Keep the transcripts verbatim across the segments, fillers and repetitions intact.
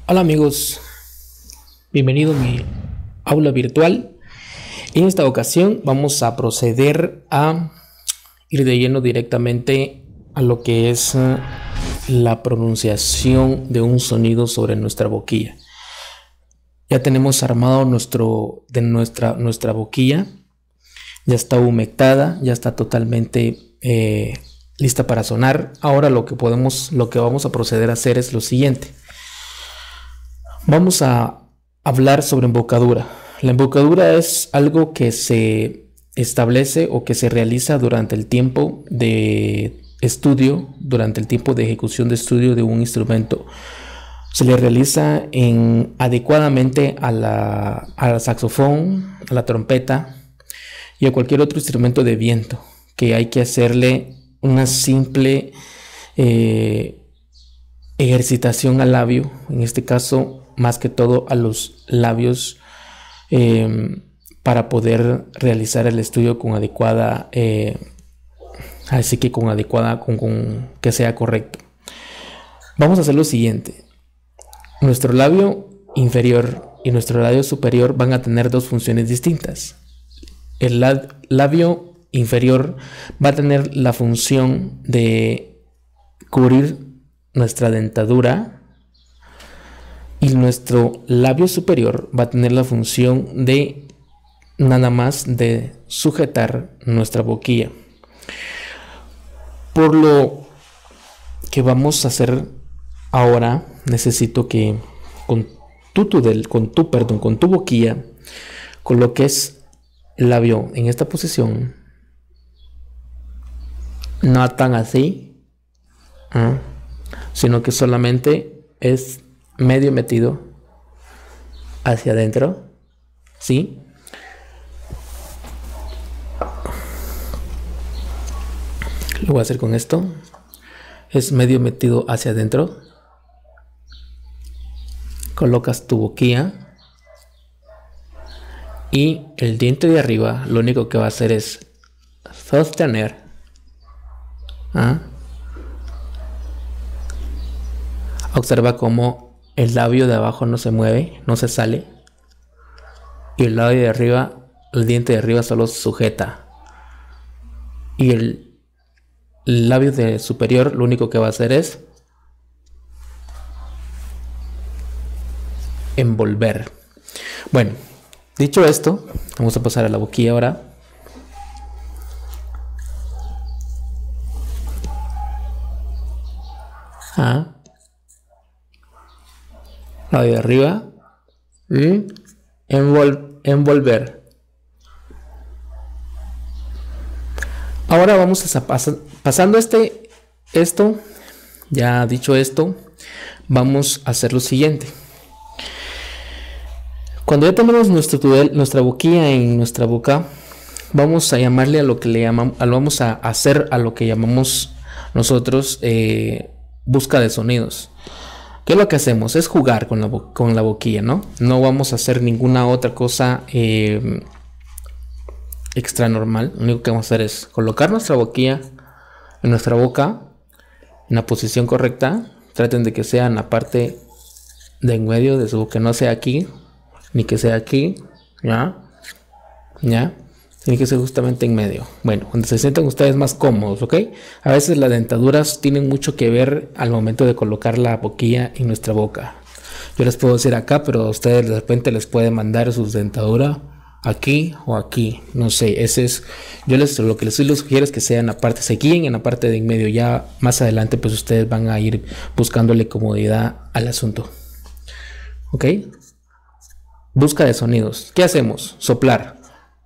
Hola amigos, bienvenido a mi aula virtual. En esta ocasión vamos a proceder a ir de lleno directamente a lo que es uh, la pronunciación de un sonido sobre nuestra boquilla. Ya tenemos armado nuestro, de nuestra, nuestra boquilla, ya está humectada, ya está totalmente eh, lista para sonar. Ahora lo que podemos, lo que vamos a proceder a hacer es lo siguiente. Vamos a hablar sobre embocadura. La embocadura es algo que se establece o que se realiza durante el tiempo de estudio, durante el tiempo de ejecución de estudio de un instrumento. Se le realiza en, adecuadamente a la, al saxofón, a la trompeta y a cualquier otro instrumento de viento, que hay que hacerle una simple eh, ejercitación al labio, en este caso más que todo a los labios, eh, para poder realizar el estudio con adecuada, eh, así que con adecuada, con, con que sea correcto. Vamos a hacer lo siguiente. Nuestro labio inferior y nuestro labio superior van a tener dos funciones distintas. El labio inferior va a tener la función de cubrir nuestra dentadura, y nuestro labio superior va a tener la función de nada más de sujetar nuestra boquilla. Por lo que vamos a hacer ahora, necesito que con tu, tu del, con tu, perdón, con tu boquilla coloques el labio en esta posición, no tan así, ¿eh? sino que solamente es medio metido hacia adentro, ¿sí? Lo voy a hacer con esto. Es medio metido hacia adentro. Colocas tu boquilla y el diente de arriba lo único que va a hacer es sostener, ¿ah? Observa cómo el labio de abajo no se mueve, no se sale, y el labio de arriba, el diente de arriba solo se sujeta, y el, el labio de superior lo único que va a hacer es envolver. Bueno, dicho esto, vamos a pasar a la boquilla ahora. Ah. Labio de arriba y envol envolver. Ahora vamos a pasar, pasando este esto, ya dicho esto, vamos a hacer lo siguiente. Cuando ya tenemos nuestro tudel, nuestra boquilla en nuestra boca, vamos a llamarle a lo que le llamamos, vamos a hacer a lo que llamamos nosotros eh, busca de sonidos. ¿Qué es lo que hacemos? Es jugar con la, con la boquilla, ¿no? No vamos a hacer ninguna otra cosa eh, extra normal. Lo único que vamos a hacer es colocar nuestra boquilla en nuestra boca, en la posición correcta. Traten de que sea en la parte de en medio de su boca, que no sea aquí, ni que sea aquí, ¿ya? ¿Ya? Tiene que ser justamente en medio. Bueno, donde se sientan ustedes más cómodos, ¿ok? A veces las dentaduras tienen mucho que ver al momento de colocar la boquilla en nuestra boca. Yo les puedo decir acá, pero a ustedes de repente les puede mandar sus dentaduras aquí o aquí. No sé, ese es... Yo les, lo que les sugiero es que sea en la parte, se guíen en la parte de en medio. Ya más adelante pues ustedes van a ir buscándole comodidad al asunto. ¿Ok? Busca de sonidos. ¿Qué hacemos? Soplar.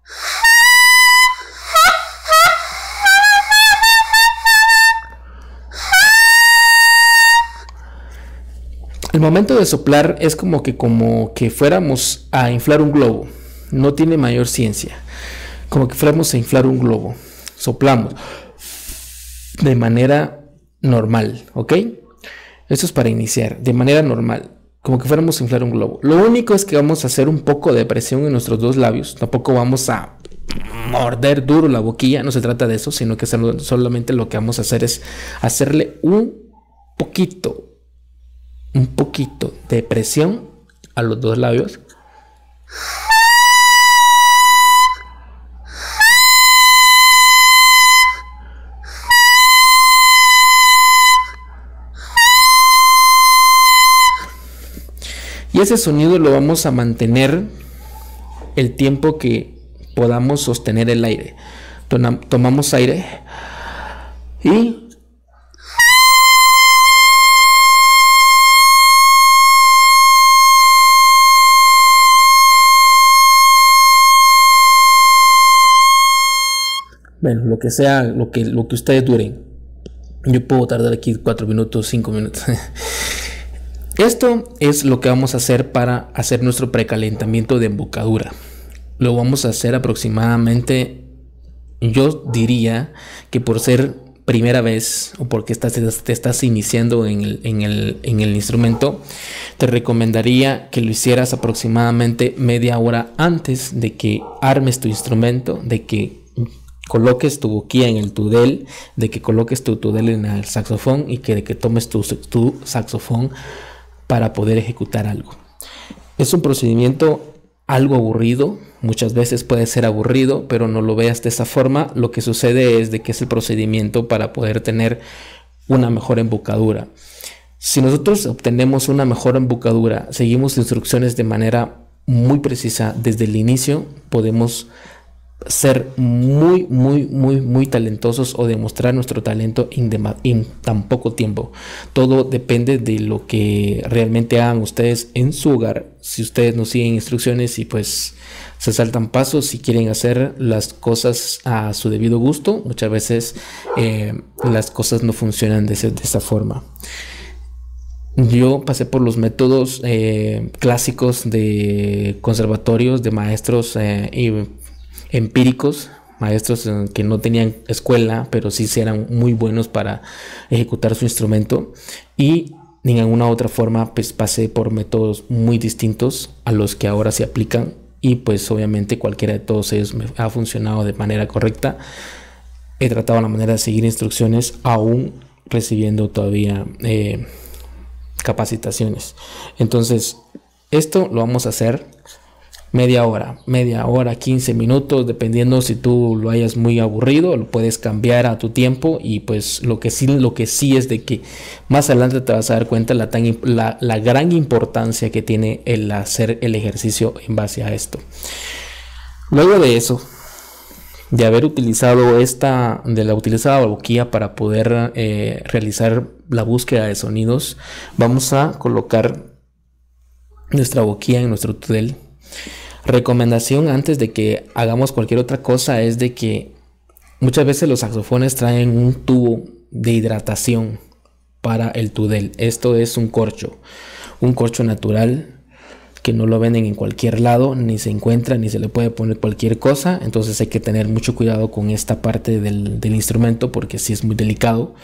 El momento de soplar es como que, como que fuéramos a inflar un globo. No tiene mayor ciencia. Como que fuéramos a inflar un globo. Soplamos de manera normal, ¿ok? Esto es para iniciar, de manera normal. Como que fuéramos a inflar un globo. Lo único es que vamos a hacer un poco de presión en nuestros dos labios. Tampoco vamos a morder duro la boquilla. No se trata de eso, sino que solamente lo que vamos a hacer es hacerle un poquito un poquito de presión a los dos labios. Y ese sonido lo vamos a mantener el tiempo que podamos sostener el aire. Tomamos aire y bueno, lo que sea, lo que, lo que ustedes duren. Yo puedo tardar aquí cuatro minutos, cinco minutos. Esto es lo que vamos a hacer para hacer nuestro precalentamiento de embocadura. Lo vamos a hacer aproximadamente, yo diría que por ser primera vez o porque estás, te estás iniciando en el, en, el, en el instrumento, te recomendaría que lo hicieras aproximadamente media hora antes de que armes tu instrumento, de que coloques tu boquilla en el tudel, de que coloques tu tudel en el saxofón y que de que tomes tu, tu saxofón para poder ejecutar algo. Es un procedimiento algo aburrido, muchas veces puede ser aburrido, pero no lo veas de esa forma. Lo que sucede es de que es el procedimiento para poder tener una mejor embocadura. Si nosotros obtenemos una mejor embocadura, seguimos instrucciones de manera muy precisa desde el inicio, podemos ser muy muy muy muy talentosos o demostrar nuestro talento en, en tan poco tiempo. Todo depende de lo que realmente hagan ustedes en su hogar. Si ustedes no siguen instrucciones y pues se saltan pasos, si quieren hacer las cosas a su debido gusto, muchas veces eh, las cosas no funcionan de, ese, de esa forma. Yo pasé por los métodos eh, clásicos de conservatorios, de maestros eh, y empíricos, maestros que no tenían escuela, pero sí eran muy buenos para ejecutar su instrumento, y de ninguna otra forma pues pasé por métodos muy distintos a los que ahora se aplican, y pues obviamente cualquiera de todos ellos me ha funcionado de manera correcta. He tratado la manera de seguir instrucciones aún recibiendo todavía eh, capacitaciones. Entonces esto lo vamos a hacer media hora, media hora, quince minutos, dependiendo si tú lo hayas muy aburrido, lo puedes cambiar a tu tiempo. Y pues lo que sí, lo que sí es de que más adelante te vas a dar cuenta la, tan, la, la gran importancia que tiene el hacer el ejercicio en base a esto. Luego de eso, de haber utilizado esta, de la utilizada la boquilla para poder eh, realizar la búsqueda de sonidos, vamos a colocar nuestra boquilla en nuestro tudel. Recomendación antes de que hagamos cualquier otra cosa es de que muchas veces los saxofones traen un tubo de hidratación para el tudel. Esto es un corcho, un corcho natural que no lo venden en cualquier lado, ni se encuentra, ni se le puede poner cualquier cosa. Entonces hay que tener mucho cuidado con esta parte del, del instrumento, porque sí es muy delicado.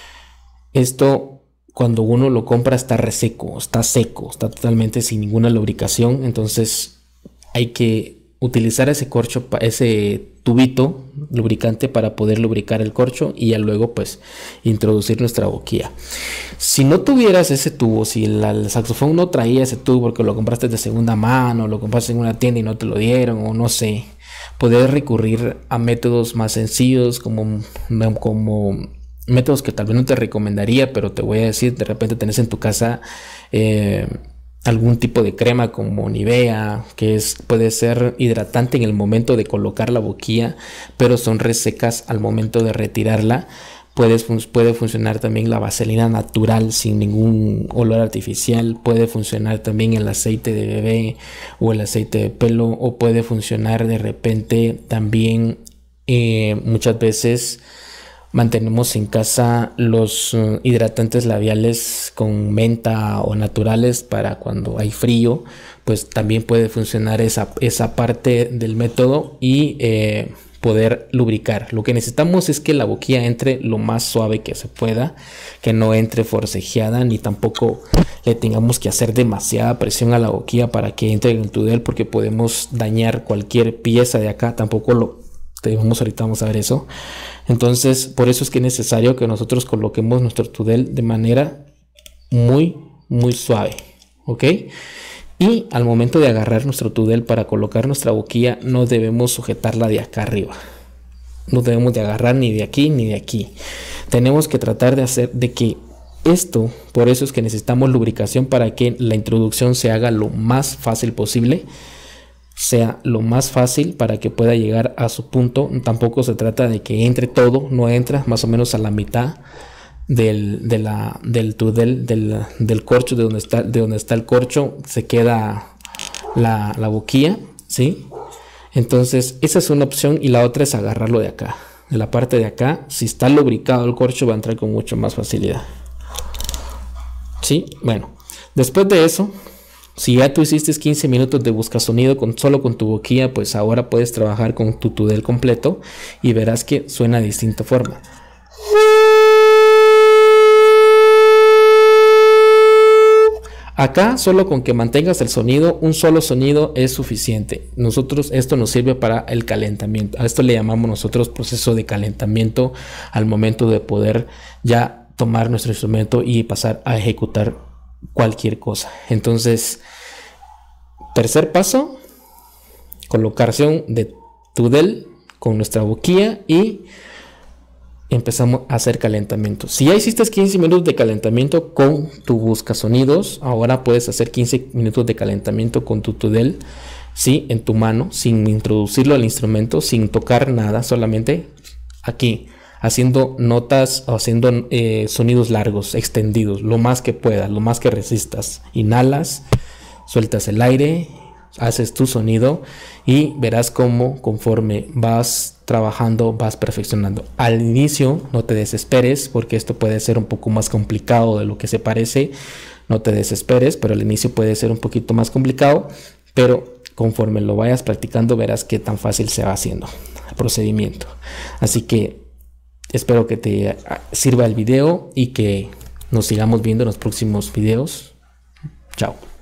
Esto, cuando uno lo compra, está reseco, está seco, está totalmente sin ninguna lubricación. Entonces hay que utilizar ese corcho, ese tubito lubricante para poder lubricar el corcho y ya luego pues introducir nuestra boquilla. Si no tuvieras ese tubo, si el, el saxofón no traía ese tubo porque lo compraste de segunda mano, lo compraste en una tienda y no te lo dieron, o no sé, poder recurrir a métodos más sencillos como, como métodos que tal vez no te recomendaría, pero te voy a decir, de repente tenés en tu casa eh, algún tipo de crema como Nivea, que es, puede ser hidratante en el momento de colocar la boquilla, pero son resecas al momento de retirarla. Puedes, puede funcionar también la vaselina natural sin ningún olor artificial. Puede funcionar también el aceite de bebé o el aceite de pelo, o puede funcionar de repente también eh, muchas veces mantenemos en casa los uh, hidratantes labiales con menta o naturales para cuando hay frío, pues también puede funcionar esa, esa parte del método y eh, poder lubricar. Lo que necesitamos es que la boquilla entre lo más suave que se pueda, que no entre forcejeada, ni tampoco le tengamos que hacer demasiada presión a la boquilla para que entre en el tudel, porque podemos dañar cualquier pieza de acá. Tampoco lo Vamos, ahorita vamos a ver eso. Entonces, por eso es que es necesario que nosotros coloquemos nuestro tudel de manera muy, muy suave, ¿ok? Y al momento de agarrar nuestro tudel para colocar nuestra boquilla, no debemos sujetarla de acá arriba. No debemos de agarrar ni de aquí ni de aquí. Tenemos que tratar de hacer de que esto, por eso es que necesitamos lubricación para que la introducción se haga lo más fácil posible. Sea lo más fácil para que pueda llegar a su punto. Tampoco se trata de que entre todo, no entra más o menos a la mitad del, de la, del tudel, del, del corcho, de donde está, de donde está el corcho, se queda la, la boquilla, ¿sí? Entonces esa es una opción, y la otra es agarrarlo de acá, de la parte de acá. Si está lubricado el corcho, va a entrar con mucho más facilidad, ¿sí? Bueno, después de eso, si ya tú hiciste quince minutos de busca sonido con, solo con tu boquilla, pues ahora puedes trabajar con tu tudel completo y verás que suena de distinta forma. Acá solo con que mantengas el sonido, un solo sonido es suficiente. Nosotros, esto nos sirve para el calentamiento. A esto le llamamos nosotros proceso de calentamiento al momento de poder ya tomar nuestro instrumento y pasar a ejecutar cualquier cosa. Entonces, tercer paso, colocación de tudel con nuestra boquilla y empezamos a hacer calentamiento. Si ya hiciste quince minutos de calentamiento con tu busca sonidos, ahora puedes hacer quince minutos de calentamiento con tu tudel, ¿sí? En tu mano, sin introducirlo al instrumento, sin tocar nada, solamente aquí, haciendo notas o haciendo eh, sonidos largos, extendidos, lo más que puedas, lo más que resistas. Inhalas, sueltas el aire, haces tu sonido y verás cómo conforme vas trabajando vas perfeccionando. Al inicio no te desesperes, porque esto puede ser un poco más complicado de lo que se parece. No te desesperes, pero al inicio puede ser un poquito más complicado, pero conforme lo vayas practicando verás qué tan fácil se va haciendo el procedimiento. Así que espero que te sirva el video y que nos sigamos viendo en los próximos videos. Chao.